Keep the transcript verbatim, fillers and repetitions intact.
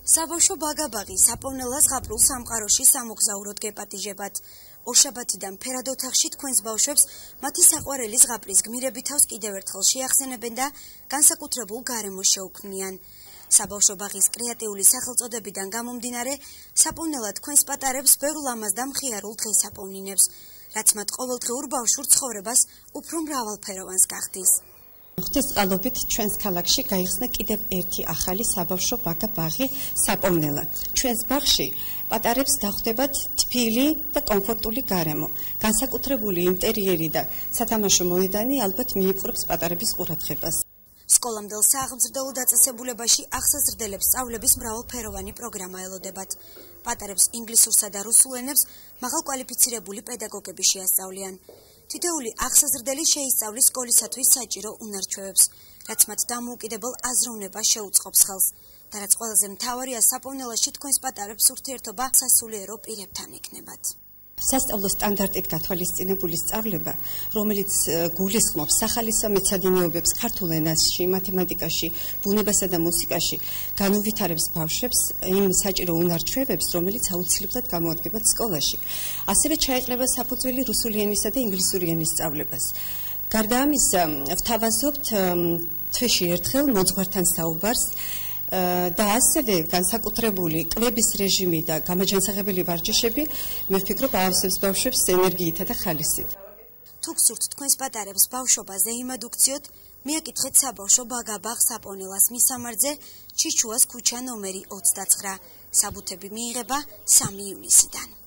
საბავშვო ბაგაბაღი საპოვნელას ღაპრულ სამყაროში სამოგზაუროდ გეპატიჟებათ. ორშაბათიდან ფერად ოთახში თქვენს ბავშვებს მათი საყვარელის ღაპრის გმირები თავს კიდევ ერთხელ შეახსენებენ და განსაკუთრებულ გარემოს შეუქმნიან. საბავშვო ბაღის კრეატიული სახელწოდებიდან გამომდინარე, საპოვნელა თქვენს პატარებს ბევრ ლამაზ და მხიარულ დღეს აპოვნინებს, რაც მათ ყოველდღიურ ბავშვურ ცხოვრებას უფრო მრავალფეროვანს გახდის. ღვთისწყალობით ჩვენს ქალაქში გაიხსნა კიდევ ერთი ახალი საბავშვო ბაგაბაღი საპოვნელა. ჩვენს ბაღში პატარებს დახვდებათ თბილი და კომფორტული გარემო. განსაკუთრებული ინტერიერი და სათამაშო მოედანი ალბათ მიიპყრობს პატარების ყურადღებას. სკოლამდელ სააღმზრდელო დაწესებულებაში ახსაზრდელებს სწავლების მრავალფეროვანი პროგრამა ელოდებათ. პატარებს ინგლისურსა და რუსულ ენებს მაღალკვალიფიცირებული პედაგოგები შეასწავლიან. თითოეული ახსაზრდელი შეისწავლის სკოლისათვის საჭირო უნარჩვევებს, რაც მათ დამოუკიდებელ აზროვნებას შეუწყობს ხელს და რაც ყველაზე მთავარია, საპოვნელაში თქვენს პატარებს ურთიერთობა სასულიერო პირებთან იქნებათ. სასწავლო სტანდარტით გათვალისწინებული სწავლება, რომელიც გულისხმობს სახალისო მეცადინეობებს ქართულ ენაში, მათემატიკაში, ბუნებასა და მუსიკაში, განუვითარებს ბავშვებს იმ საჭირო უნარჩვევებს, რომელიც აუცილებლად გამოადგებათ სკოლაში. ასევე ჩაეყრება საფუძველი რუსული ენისა და ინგლისური ენის სწავლებას. გარდა ამისა, ვთავაზობთ თვეში ერთხელ მოძღვართან საუბარს და ასევე განსაკუთრებული კვების რეჟიმი და გამაჯანსაღებელი ვარჯიშები, მე ვფიქრობ, აავსებს ბავშვებს ენერგიითა და ხალისით. თუ გსურთ თქვენს პატარებს ბავშვობაზე იმადუქციოთ, მიაკითხეთ საბავშვო ბაგაბაღ საპოვნელას მისამართზე, ჩიჩუას ქუჩა ნომერი ოცდაცხრა. საბუთები მიიღება სამი ივნისიდან.